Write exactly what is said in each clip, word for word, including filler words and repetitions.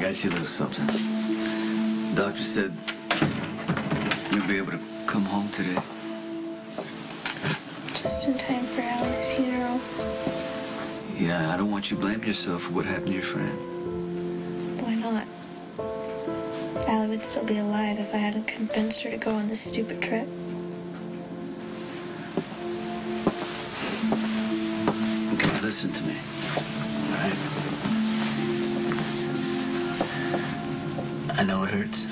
got you a little something. Doctor said you'll be able to come home today. Just in time for Allie's funeral. Yeah, I don't want you blaming yourself for what happened to your friend. Why not? Allie would still be alive if I hadn't convinced her to go on this stupid trip. Okay, listen to me. All right? I know it hurts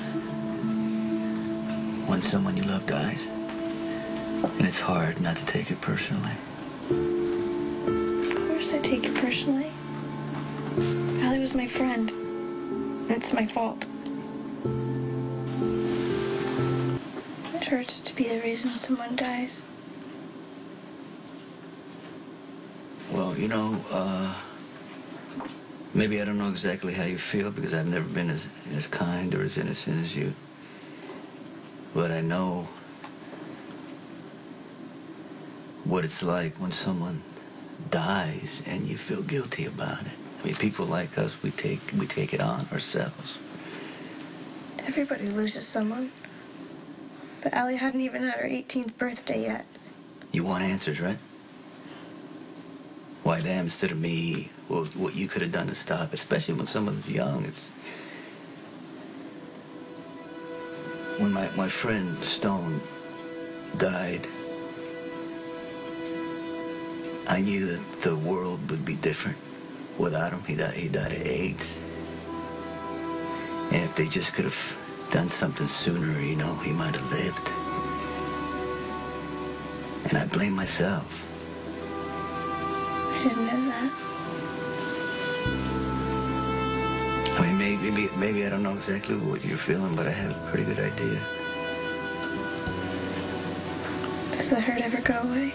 when someone you love dies. And it's hard not to take it personally. Of course I take it personally. Allie was my friend. It's my fault. It hurts to be the reason someone dies. Well, you know, uh, maybe I don't know exactly how you feel because I've never been as, as kind or as innocent as you. But I know what it's like when someone dies and you feel guilty about it. I mean, people like us, we take we take it on ourselves. Everybody loses someone. But Allie hadn't even had her eighteenth birthday yet. You want answers, right? Why them instead of me? Well, what you could have done to stop it, especially when someone's young. It's when my, my friend Stone died, I knew that the world would be different without him. He died, he died of AIDS. And if they just could have done something sooner, you know, he might have lived. And I blame myself. I didn't know that. I mean, maybe, maybe, maybe I don't know exactly what you're feeling, but I have a pretty good idea. Does the hurt ever go away?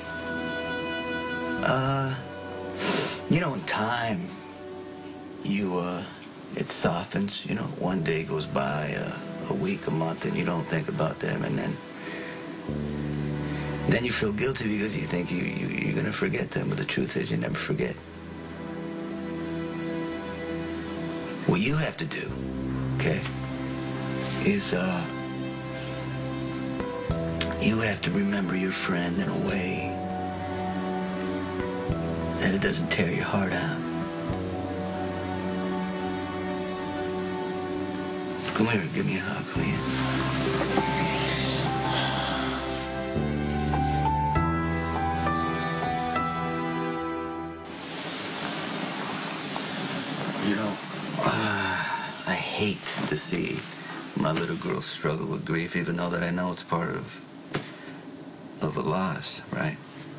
Uh, you know, in time, you, uh, it softens, you know, one day goes by, uh, a week, a month, and you don't think about them, and then, then you feel guilty because you think you, you, you're gonna forget them, but the truth is you never forget. What you have to do, okay, is, uh, you have to remember your friend in a way that it doesn't tear your heart out. Come here, give me a hug, will you? You know, uh, I hate to see my little girl struggle with grief, even though that I know it's part of, of a loss, right?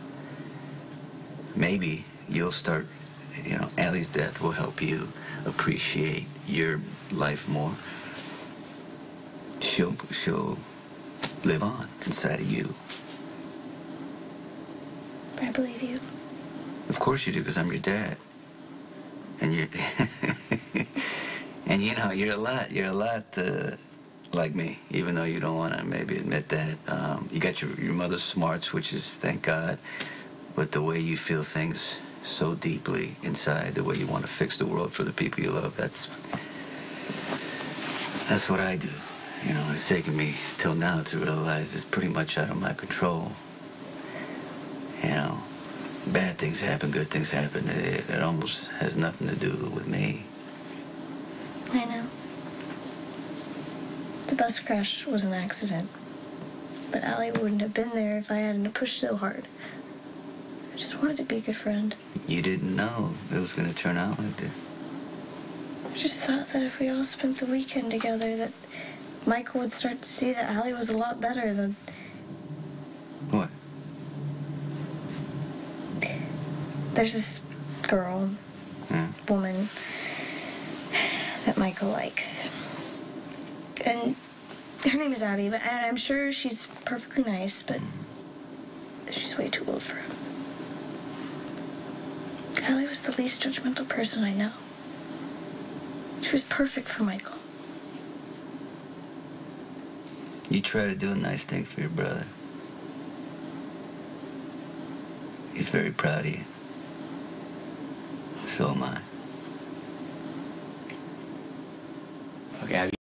Maybe you'll start, you know, Allie's death will help you appreciate your life more. She'll, she'll live on inside of you. I believe you. Of course you do, because I'm your dad. And you, and you know, you're a lot, you're a lot uh, like me, even though you don't want to maybe admit that. Um, you got your, your mother's smarts, which is, thank God, but the way you feel things so deeply inside, the way you want to fix the world for the people you love, that's, that's what I do. You know, it's taken me till now to realize it's pretty much out of my control. You know, bad things happen, good things happen. It, it almost has nothing to do with me. I know. The bus crash was an accident. But Allie wouldn't have been there if I hadn't pushed so hard. I just wanted to be a good friend. You didn't know it was going to turn out like this. I just thought that if we all spent the weekend together, that Michael would start to see that Allie was a lot better than... What? There's this girl, Hmm? woman, that Michael likes. And her name is Abby, but and I'm sure she's perfectly nice, but she's way too old for him. Allie was the least judgmental person I know. She was perfect for Michael. You try to do a nice thing for your brother. He's very proud of you. So am I. Abby